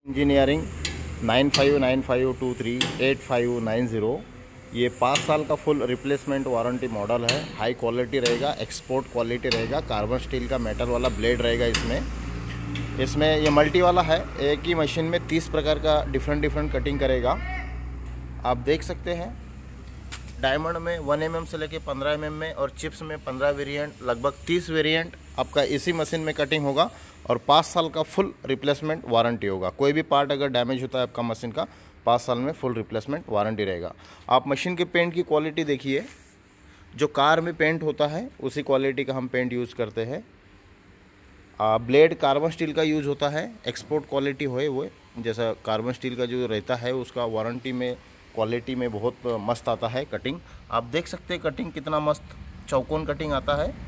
Engineering 9595238590। ये 5 साल का फुल रिप्लेसमेंट वारंटी मॉडल है। हाई क्वालिटी रहेगा, एक्सपोर्ट क्वालिटी रहेगा, कार्बन स्टील का मेटल वाला ब्लेड रहेगा इसमें ये मल्टी वाला है। एक ही मशीन में 30 प्रकार का डिफरेंट कटिंग करेगा। आप देख सकते हैं डायमंड में 1 mm से लेके 15 mm में और चिप्स में 15 वेरिएंट, लगभग 30 वेरिएंट आपका इसी मशीन में कटिंग होगा और 5 साल का फुल रिप्लेसमेंट वारंटी होगा। कोई भी पार्ट अगर डैमेज होता है आपका मशीन का, 5 साल में फुल रिप्लेसमेंट वारंटी रहेगा। आप मशीन के पेंट की क्वालिटी देखिए, जो कार में पेंट होता है उसी क्वालिटी का हम पेंट यूज़ करते हैं। ब्लेड कार्बन स्टील का यूज़ होता है, एक्सपोर्ट क्वालिटी होए वो, जैसा कार्बन स्टील का जो रहता है उसका वारंटी में क्वालिटी में बहुत मस्त आता है कटिंग। आप देख सकते हैं कटिंग कितना मस्त चौकोन कटिंग आता है।